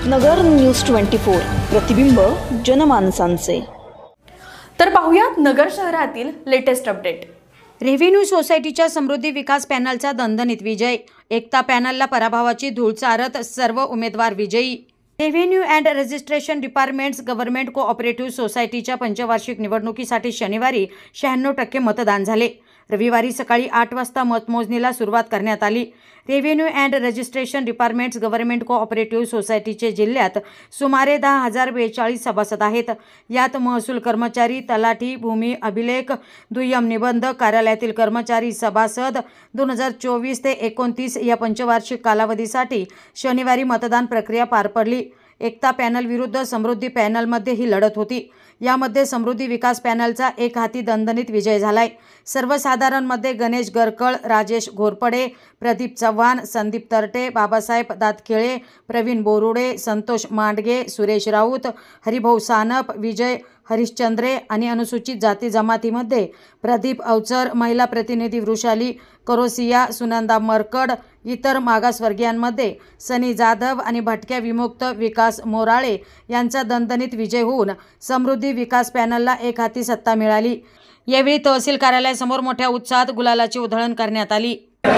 नगर news 24 प्रतिबिंब जनमानसांचे। तर पाहूयात नगर शहरातील लेटेस्ट अपडेट। रेव्हेन्यू सोसायटीच्या समृद्धी विकास पॅनलचा दणदणीत विजय। एकता पॅनलला पराभवाची धूळ चारत सर्व उमेदवार विजयी। Revenue and registration departments government cooperative सोसायटीच्या पंचवार्षिक निवडणुकीसाठी शनिवारी 96% मतदान झाले। रविवारी सकाळी 8 वाजता मतमोजणीला सुरुवात करण्यात आली। Revenue and registration departments government cooperative सोसायटीचे जिल्ह्यात सुमारे 10,042 सभासद आहेत। यात महसूल कर्मचारी, तलाठी, भूमी अभिलेख, दुय्यम निबंधक कार्यालयातील कर्मचारी, सभासद 2024 ते 29 या पंचवार्षिक कालावधीसाठी शनिवारी मतदान प्रक्रिया पार पडली। एकता पॅनल विरुद्ध समृद्धी पॅनलमध्ये ही लढत होती। यामध्ये समृद्धी विकास पॅनलचा एक हाती दणदणीत विजय झालाय। सर्वसाधारणमध्ये गणेश गरकळ, राजेश घोरपडे, प्रदीप चव्हाण, संदीप तरटे, बाबासाहेब दातखिळे, प्रवीण बोरुडे, संतोष मांडगे, सुरेश राऊत, हरिभाऊ सानप, विजय हरिश्चंद्रे आणि अनुसूचित जाती जमातीमध्ये प्रदीप अवचर, महिला प्रतिनिधी वृषाली करोसिया, सुनंदा मरकड, इतर मागासवर्गीयांमध्ये सनी जाधव आणि भटक्या विमुक्त विकास मोराळे यांचा दणदणीत विजय होऊन समृद्धी विकास पॅनलला एक हाती सत्ता मिळाली। यावेळी तहसील कार्यालयासमोर मोठ्या उत्साहात गुलालाची उधळण करण्यात आली।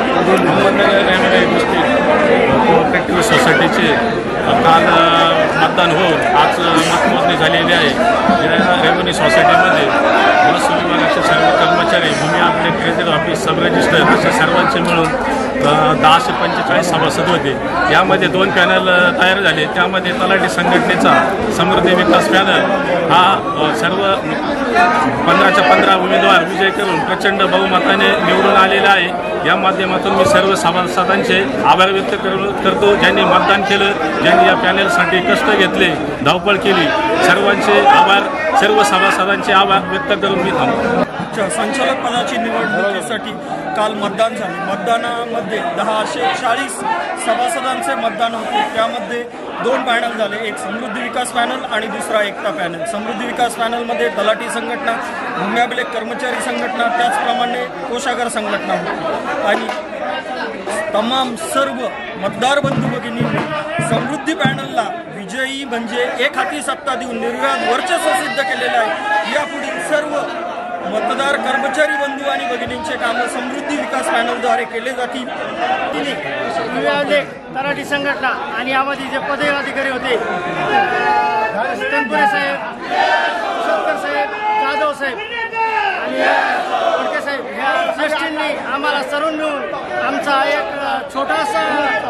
कोऑपरेटिव्ह सोसायटीचे काल मतदान होऊन आज मतमोजणी झालेली आहे। रेव्हेन्यू सोसायटीमध्ये महसूल विभागाचे सर्व कर्मचारी, भूमी अभिलेख, ट्रेझरी ऑफिस, सब रजिस्टर अशा सर्वांचे मिळून 1045 सभासद होते। यामध्ये 2 पॅनल तयार झाले। त्यामध्ये तलाठी संघटनेचा समृद्धी विकास पॅनल हा सर्व 15च्या 15 उमेदवार विजय करून प्रचंड बहुमताने निवडून आलेला आहे। या माध्यमातून मी सर्व सभासदांचे आभार व्यक्त करतो, ज्यांनी मतदान केलं, ज्यांनी या पॅनलसाठी कष्ट घेतले, धावपळ केली। सर्वांचे आभार, सर्व सभासदांचे आभार व्यक्त करून मी थांबतो। संचालक पदाची निवडणुकीसाठी काल मतदान झाले। मतदानामध्ये 1040 सभासदांचे मतदान होते। त्यामध्ये 2 पॅनल झाले, एक समृद्धी विकास पॅनल आणि दुसरा एकता पॅनल। समृद्धी विकास पॅनलमध्ये तलाठी संघटना, भूमी अभिलेख कर्मचारी संघटना, त्याचप्रमाणे कोषागार संघटना होती आणि तमाम सर्व मतदार बंधू भगिनींनी समृद्धी पॅनलला विजयी म्हणजे एक हाती सत्ता देऊन निर्विवाद वर्चस्व सिद्ध केलेले आहे। यापुढील सर्व मतदार कर्मचारी बंधू आणि भगिनींचे कामं समृद्धी विकास पॅनलद्वारे केले जातील। तलाठी संघटना आणि यामध्ये जे पदाधिकारी होते, तनपुरे साहेब, शंकर साहेब, जाधव साहेब आणि फडके साहेब या श्रेष्ठींनी आम्हाला सर्व मिळून आमचा एक छोटासा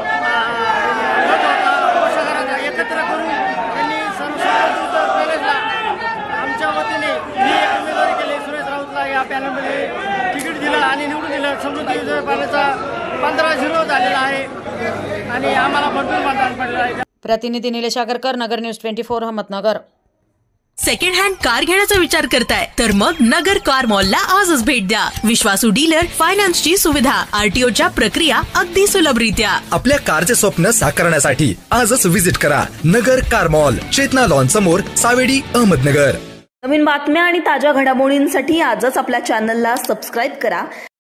एकत्र करून त्यांनी सर्व कॉलेजला आमच्या वतीने मी उमेदवारी केली। सुरेश राऊतला या पॅनलमध्ये तिकीट दिलं आणि निवडून दिलं। समृद्धी विकास पॅनलचा 15-0 झालेला आहे आणि आम्हाला भरपूर मतदान पडलेलं आहे। प्रतिनिधी Nilesh Agarkar, Nagar news 24 Ahmednagar. Second hand car घेण्याचा विचार करताय तर मग नगर कार मॉलला आजच भेट द्या। विश्वासू डीलर, फायनान्सची सुविधा, आरटीओच्या प्रक्रिया अगदी सुलभरित्या। आपल्या कारचे स्वप्न साकारण्यासाठी आजच विजिट करा Nagar car mall, Chetana lawn समोर, सावेडी, अहमदनगर। नवीन बातम्या आणि ताज्या घडामोडींसाठी आजच आपल्या चॅनलला सबस्क्राईब करा।